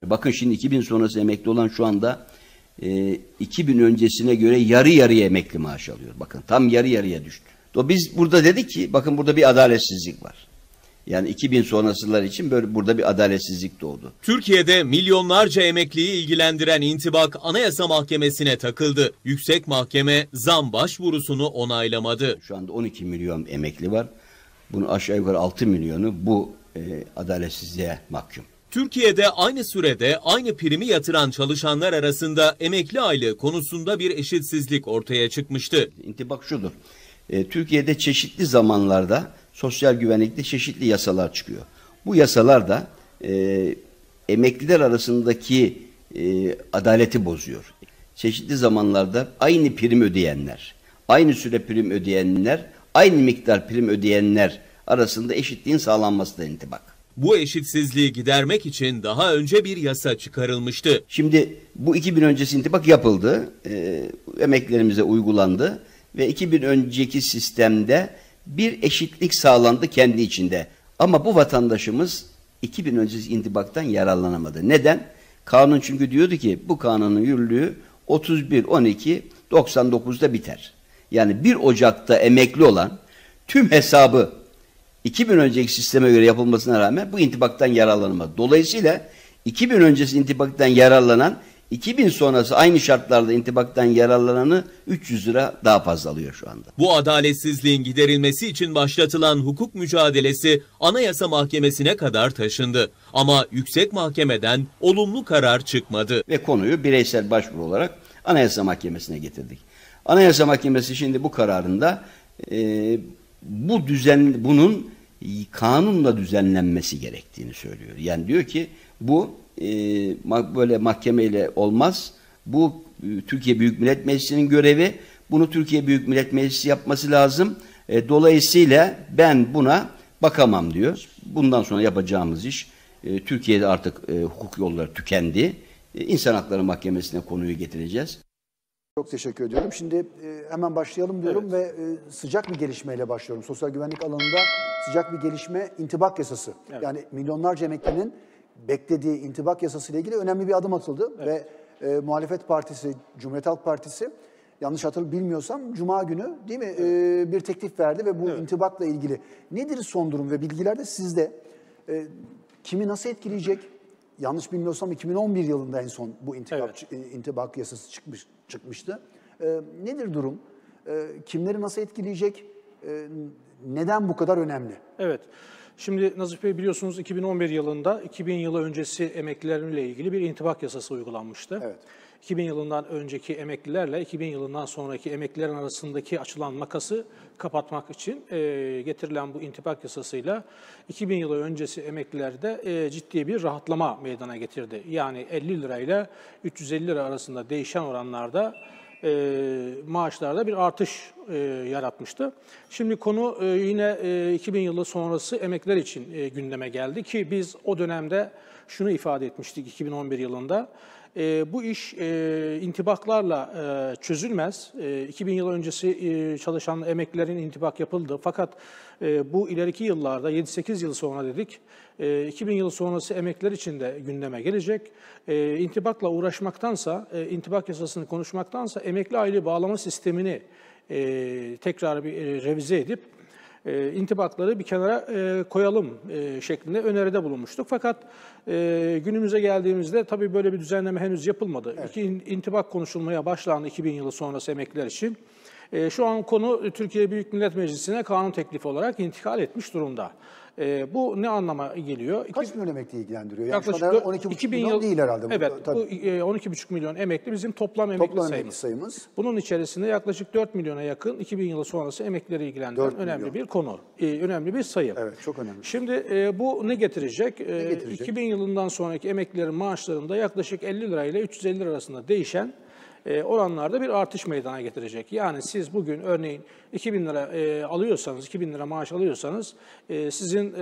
Bakın şimdi 2000 sonrası emekli olan şu anda 2000 öncesine göre yarı yarıya emekli maaş alıyor. Bakın tam yarı yarıya düştü. Biz burada dedik ki bakın burada bir adaletsizlik var. Yani 2000 sonrasılar için böyle burada bir adaletsizlik doğdu. Türkiye'de milyonlarca emekliyi ilgilendiren intibak Anayasa Mahkemesi'ne takıldı. Yüksek Mahkeme zam başvurusunu onaylamadı. Şu anda 12 milyon emekli var. Bunun aşağı yukarı 6 milyonu bu adaletsizliğe mahkum. Türkiye'de aynı sürede aynı primi yatıran çalışanlar arasında emekli aylığı konusunda bir eşitsizlik ortaya çıkmıştı. İntibak şudur. Türkiye'de çeşitli zamanlarda sosyal güvenlikte çeşitli yasalar çıkıyor. Bu yasalar da emekliler arasındaki adaleti bozuyor. Çeşitli zamanlarda aynı prim ödeyenler, aynı süre prim ödeyenler, aynı miktar prim ödeyenler arasında eşitliğin sağlanması da intibak. Bu eşitsizliği gidermek için daha önce bir yasa çıkarılmıştı. Şimdi bu 2000 öncesi intibak yapıldı, emeklilerimize uygulandı ve 2000 önceki sistemde bir eşitlik sağlandı kendi içinde. Ama bu vatandaşımız 2000 öncesi intibaktan yararlanamadı. Neden? Kanun çünkü diyordu ki bu kanunun yürürlüğü 31-12-99'da biter. Yani 1 Ocak'ta emekli olan tüm hesabı 2000 önceki sisteme göre yapılmasına rağmen bu intibaktan yararlanamadı. Dolayısıyla 2000 öncesi intibaktan yararlanan 2000 sonrası aynı şartlarda intibaktan yararlananı 300 lira daha fazla alıyor şu anda. Bu adaletsizliğin giderilmesi için başlatılan hukuk mücadelesi Anayasa Mahkemesi'ne kadar taşındı. Ama Yüksek Mahkeme'den olumlu karar çıkmadı. Ve konuyu bireysel başvuru olarak Anayasa Mahkemesi'ne getirdik. Anayasa Mahkemesi şimdi bu kararında bunun kanunla düzenlenmesi gerektiğini söylüyor. Yani diyor ki bu böyle mahkemeyle olmaz. Bu Türkiye Büyük Millet Meclisi'nin görevi. Bunu Türkiye Büyük Millet Meclisi yapması lazım. Dolayısıyla ben buna bakamam diyor. Bundan sonra yapacağımız iş Türkiye'de artık hukuk yolları tükendi. İnsan Hakları Mahkemesi'ne konuyu getireceğiz. Çok teşekkür ediyorum. Şimdi hemen başlayalım diyorum ve sıcak bir gelişmeyle başlıyorum. Sosyal güvenlik alanında sıcak bir gelişme, intibak yasası. Evet. Yani milyonlarca emeklinin beklediği intibak yasası ile ilgili önemli bir adım atıldı. Evet. Ve muhalefet partisi, Cumhuriyet Halk Partisi, yanlış bilmiyorsam Cuma günü değil mi bir teklif verdi ve bu intibakla ilgili. Nedir son durum ve bilgiler de sizde? Kimi nasıl etkileyecek? Yanlış bilmiyorsam 2011 yılında en son bu intibak yasası çıkmıştı. Nedir durum? Kimleri nasıl etkileyecek? Neden bu kadar önemli? Evet. Şimdi Nazif Bey biliyorsunuz 2011 yılında 2000 yılı öncesi emeklilerle ilgili bir intibak yasası uygulanmıştı. Evet. 2000 yılından önceki emeklilerle 2000 yılından sonraki emeklilerin arasındaki açılan makası kapatmak için getirilen bu intibak yasasıyla 2000 yılı öncesi emeklilerde ciddi bir rahatlama meydana getirdi. Yani 50 lirayla 350 lira arasında değişen oranlarda maaşlarda bir artış yaratmıştı. Şimdi konu yine 2000 yılı sonrası emekliler için gündeme geldi ki biz o dönemde şunu ifade etmiştik 2011 yılında. Bu iş intibaklarla çözülmez. 2000 yıl öncesi çalışan emeklilerin intibak yapıldı. Fakat bu ileriki yıllarda 7-8 yıl sonra dedik, 2000 yıl sonrası emekliler için de gündeme gelecek. İntibakla uğraşmaktansa, intibak yasasını konuşmaktansa emekli aylığı bağlama sistemini tekrar bir revize edip intibakları bir kenara koyalım şeklinde öneride bulunmuştuk. Fakat günümüze geldiğimizde tabii böyle bir düzenleme henüz yapılmadı. Evet. İntibak konuşulmaya başlandı 2000 yılı sonrası emekliler için. Şu an konu Türkiye Büyük Millet Meclisi'ne kanun teklifi olarak intikal etmiş durumda. Bu ne anlama geliyor? Kaç milyon emekli ilgilendiriyor? Yani yaklaşık 12,5 milyon değil herhalde. Evet, bu 12,5 milyon emekli bizim toplam emekli sayımız. Bunun içerisinde yaklaşık 4 milyona yakın 2000 yılı sonrası emeklileri ilgilendiren önemli bir konu, önemli bir sayı. Evet, çok önemli. Şimdi bu ne getirecek? 2000 yılından sonraki emeklilerin maaşlarında yaklaşık 50 lirayla 350 lira arasında değişen oranlarda bir artış meydana getirecek. Yani siz bugün örneğin 2000 lira alıyorsanız, 2000 lira maaş alıyorsanız sizin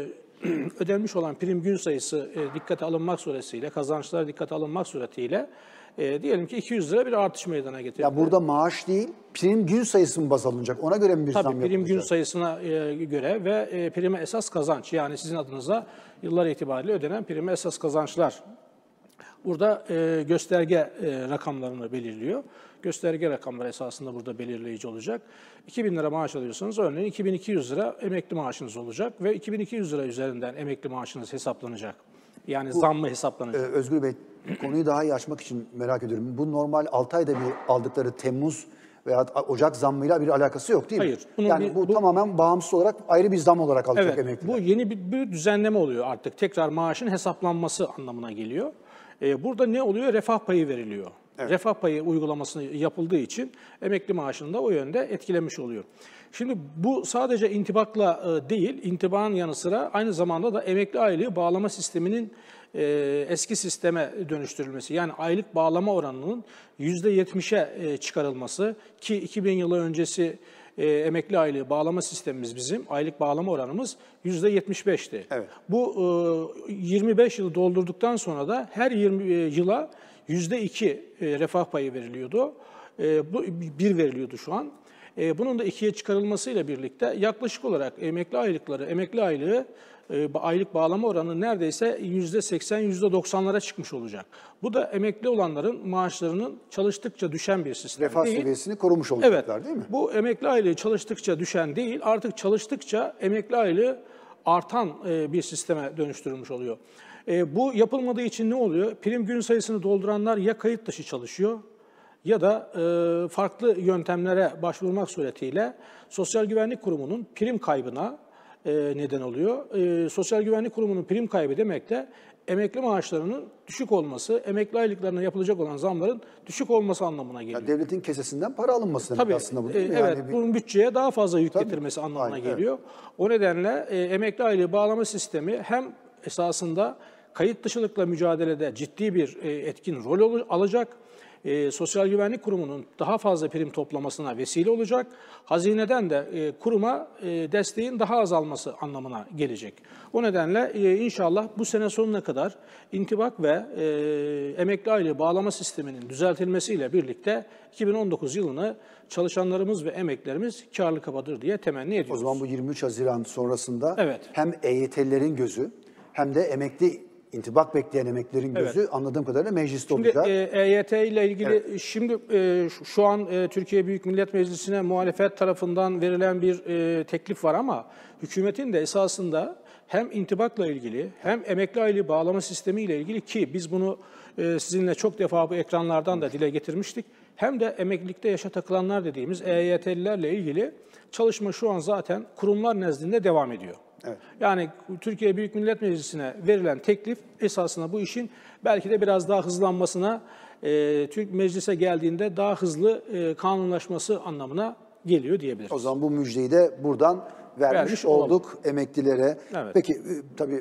ödenmiş olan prim gün sayısı dikkate alınmak suretiyle, kazançlar dikkate alınmak suretiyle diyelim ki 200 lira bir artış meydana getirecek. Ya burada maaş değil, prim gün sayısı mı baz alınacak? Ona göre mi bir zam yapılacak? Tabii prim gün sayısına göre ve prime esas kazanç, yani sizin adınıza yıllar itibariyle ödenen prime esas kazançlar Burada gösterge rakamlarını belirliyor. Gösterge rakamları esasında burada belirleyici olacak. 2.000 lira maaş alıyorsanız örneğin 2.200 lira emekli maaşınız olacak ve 2.200 lira üzerinden emekli maaşınız hesaplanacak. Yani zammı hesaplanacak. Özgür Bey, konuyu daha iyi açmak için merak ediyorum. Bu normal 6 ayda bir aldıkları Temmuz veya Ocak zammıyla bir alakası yok değil mi? Hayır. Yani bu tamamen bağımsız olarak ayrı bir zam olarak alacak Evet, emekliler. bu yeni bir düzenleme oluyor artık. Tekrar maaşın hesaplanması anlamına geliyor. Burada ne oluyor? Refah payı veriliyor. Evet. Refah payı uygulaması yapıldığı için emekli maaşını da o yönde etkilemiş oluyor. Şimdi bu sadece intibakla değil, intibakın yanı sıra aynı zamanda da emekli aylığı bağlama sisteminin eski sisteme dönüştürülmesi. Yani aylık bağlama oranının %70'e çıkarılması ki 2000 yılı öncesi emekli aylığı bağlama sistemimiz bizim, aylık bağlama oranımız %75'ti. Evet. Bu 25 yılı doldurduktan sonra da her 20 yıla %2 refah payı veriliyordu. Bu 1 veriliyordu şu an. Bunun da 2'ye çıkarılmasıyla birlikte yaklaşık olarak emekli aylığı aylık bağlama oranı neredeyse %80, %90'lara çıkmış olacak. Bu da emekli olanların maaşlarının çalıştıkça düşen bir sistem refah değil. seviyesini korumuş olacaklar, evet, değil mi? Bu emekli aylığı çalıştıkça düşen değil, artık çalıştıkça emekli aylığı artan bir sisteme dönüştürülmüş oluyor. Bu yapılmadığı için ne oluyor? Prim gün sayısını dolduranlar ya kayıt dışı çalışıyor ya da farklı yöntemlere başvurmak suretiyle Sosyal Güvenlik Kurumu'nun prim kaybına neden oluyor. Sosyal Güvenlik Kurumu'nun prim kaybı demek de emekli maaşlarının düşük olması, emekli aylıklarına yapılacak olan zamların düşük olması anlamına geliyor. Yani devletin kesesinden para alınması demek aslında bu değil mi? Evet, yani bunun bütçeye daha fazla yük getirmesi anlamına geliyor. Evet. O nedenle emekli aylığı bağlama sistemi hem esasında kayıt dışılıkla mücadelede ciddi bir etkin rol alacak, Sosyal Güvenlik Kurumu'nun daha fazla prim toplamasına vesile olacak. Hazineden de kuruma desteğin daha azalması anlamına gelecek. O nedenle inşallah bu sene sonuna kadar intibak ve emekli aylığı bağlama sisteminin düzeltilmesiyle birlikte 2019 yılını çalışanlarımız ve emeklilerimiz kârlı kapatır diye temenni ediyoruz. O zaman bu 23 Haziran sonrasında evet, hem EYT'lilerin gözü hem de intibak bekleyen emeklilerin gözü anladığım kadarıyla mecliste olacak. Şimdi EYT ile ilgili şimdi şu an Türkiye Büyük Millet Meclisi'ne muhalefet tarafından verilen bir teklif var ama hükümetin de esasında hem intibakla ilgili hem emekli aylığı bağlama sistemi ile ilgili ki biz bunu sizinle çok defa bu ekranlardan da dile getirmiştik. Hem de emeklilikte yaşa takılanlar dediğimiz EYT'lilerle ilgili çalışma şu an zaten kurumlar nezdinde devam ediyor. Evet. Yani Türkiye Büyük Millet Meclisi'ne verilen teklif esasında bu işin belki de biraz daha hızlanmasına, Türk Meclise geldiğinde daha hızlı kanunlaşması anlamına geliyor diyebiliriz. O zaman bu müjdeyi de buradan vermiş olduk emeklilere. Evet. Peki tabii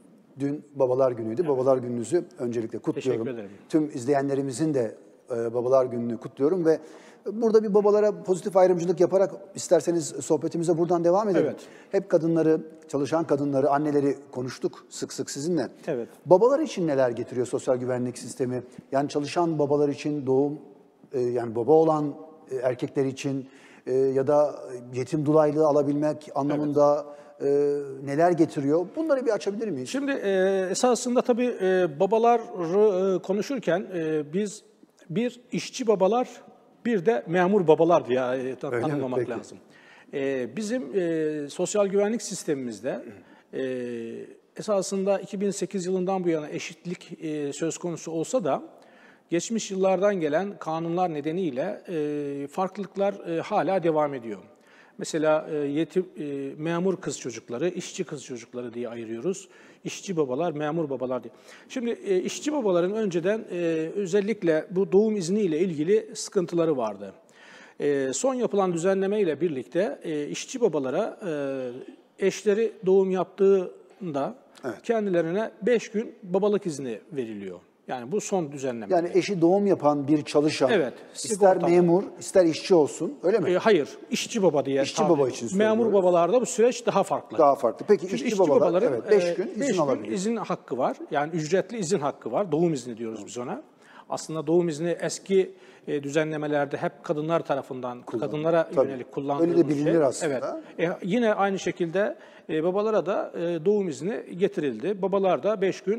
dün Babalar Günü'ydü. Babalar Gününüzü öncelikle kutluyorum. Teşekkür ederim. Tüm izleyenlerimizin de Babalar Günü'nü kutluyorum ve burada bir babalara pozitif ayrımcılık yaparak isterseniz sohbetimize buradan devam edelim. Evet. Hep kadınları, çalışan kadınları, anneleri konuştuk sık sık sizinle. Evet. Babalar için neler getiriyor sosyal güvenlik sistemi? Yani çalışan babalar için doğum, yani baba olan erkekler için ya da yetim dolaylığı alabilmek anlamında neler getiriyor? Bunları bir açabilir miyiz? Şimdi esasında tabii babaları konuşurken biz bir işçi babalar, bir de memur babalar diye tanımlamak lazım. Bizim sosyal güvenlik sistemimizde esasında 2008 yılından bu yana eşitlik söz konusu olsa da geçmiş yıllardan gelen kanunlar nedeniyle farklılıklar hala devam ediyor. Mesela memur kız çocukları, işçi kız çocukları diye ayırıyoruz. İşçi babalar, memur babalar diye. Şimdi işçi babaların önceden özellikle bu doğum izniyle ilgili sıkıntıları vardı. Son yapılan düzenleme ile birlikte işçi babalara eşleri doğum yaptığında kendilerine 5 gün babalık izni veriliyor. Yani bu son düzenleme. Yani eşi doğum yapan bir çalışan, ister memur, ister işçi olsun, öyle mi? Hayır, işçi baba diye. İşçi baba için söylüyoruz. Memur babalarda bu süreç daha farklı. Daha farklı. Peki işçi babaların 5 gün izin alabiliyor. İzin hakkı var. Yani ücretli izin hakkı var. Doğum izni diyoruz biz ona. Aslında doğum izni eski düzenlemelerde hep kadınlar tarafından, kadınlara yönelik kullanılmış. Öyle de bilinir aslında. Evet. Yine aynı şekilde babalara da doğum izni getirildi. Babalar da 5 gün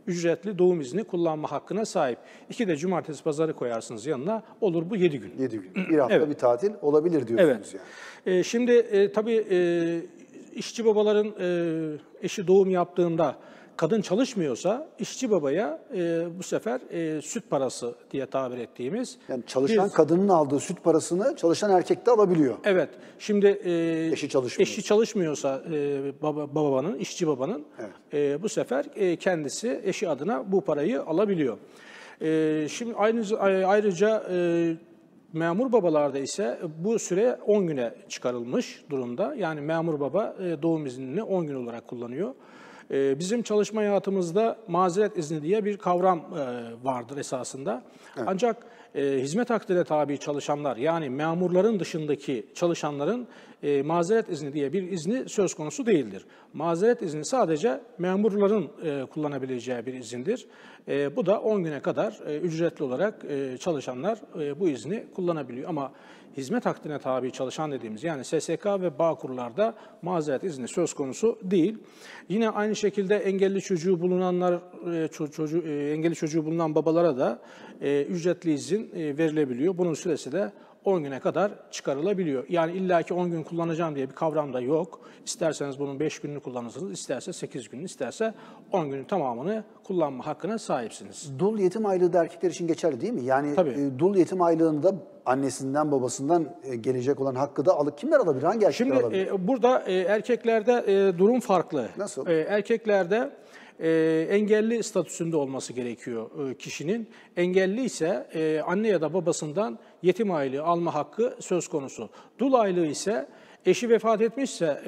ücretli doğum izni kullanma hakkına sahip. 2 de cumartesi pazarı koyarsınız yanına, olur bu 7 gün. 7 gün. Bir hafta bir tatil olabilir diyorsunuz yani. Şimdi tabii işçi babaların eşi doğum yaptığında kadın çalışmıyorsa işçi babaya bu sefer süt parası diye tabir ettiğimiz. Yani çalışan kadının aldığı süt parasını çalışan erkek de alabiliyor. Evet. Şimdi Eşi çalışmıyorsa babanın, işçi babanın bu sefer kendisi eşi adına bu parayı alabiliyor. Şimdi ayrıca memur babalarda ise bu süre 10 güne çıkarılmış durumda. Yani memur baba doğum iznini 10 gün olarak kullanıyor. Bizim çalışma hayatımızda mazeret izni diye bir kavram vardır esasında. Evet. Ancak hizmet akdine tabi çalışanlar, yani memurların dışındaki çalışanların mazeret izni diye bir izni söz konusu değildir. Mazeret izni sadece memurların kullanabileceği bir izindir. Bu da 10 güne kadar ücretli olarak çalışanlar bu izni kullanabiliyor. Ama hizmet akdine tabi çalışan dediğimiz, yani SSK ve Bağkurlarda mazeret izni söz konusu değil. Yine aynı şekilde engelli çocuğu bulunanlar, engelli çocuğu bulunan babalara da ücretli izin verilebiliyor. Bunun süresi de 10 güne kadar çıkarılabiliyor. Yani illaki 10 gün kullanacağım diye bir kavram da yok. İsterseniz bunun 5 gününü kullanırsınız, isterse 8 gününü, isterse 10 günün tamamını kullanma hakkına sahipsiniz. Dul yetim aylığı da erkekler için geçerli değil mi? Yani dul yetim aylığında annesinden babasından gelecek olan hakkı da kimler alabilir? Hangi erkekler alabilir? Şimdi burada erkeklerde durum farklı. Nasıl? Erkeklerde engelli statüsünde olması gerekiyor kişinin. Engelli ise anne ya da babasından yetim aylığı alma hakkı söz konusu. Dul aylığı ise eşi vefat etmişse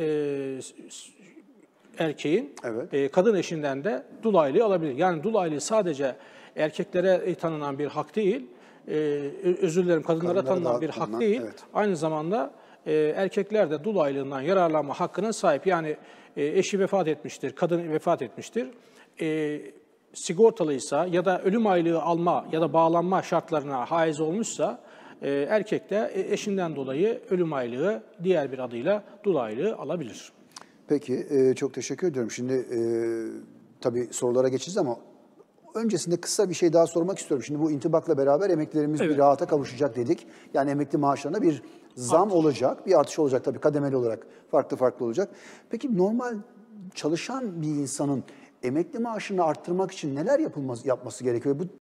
erkeğin, kadın eşinden de dul aylığı alabilir. Yani dul aylığı sadece erkeklere tanınan bir hak değil, özür dilerim, kadınlara tanınan bir hak değil. Evet. Aynı zamanda erkekler de dul aylığından yararlanma hakkına sahip. Yani eşi vefat etmiştir, kadın vefat etmiştir. Sigortalıysa ya da ölüm aylığı alma ya da bağlanma şartlarına haiz olmuşsa erkek de eşinden dolayı ölüm aylığı, diğer bir adıyla dul aylığı alabilir. Peki, çok teşekkür ediyorum. Şimdi tabii sorulara geçeceğiz ama öncesinde kısa bir şey daha sormak istiyorum. Şimdi bu intibakla beraber emeklilerimiz bir rahata kavuşacak dedik. Yani emekli maaşlarına bir zam olacak, bir artış olacak tabii kademeli olarak, farklı olacak. Peki normal çalışan bir insanın emekli maaşını arttırmak için neler yapması gerekiyor? Bu